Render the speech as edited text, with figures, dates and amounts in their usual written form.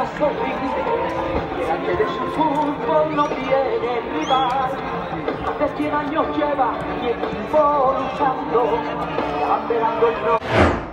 a sonreír. Delante de su fútbol no tiene rival. Más de 100 años lleva mi equipo luchando, abanderando el nombre.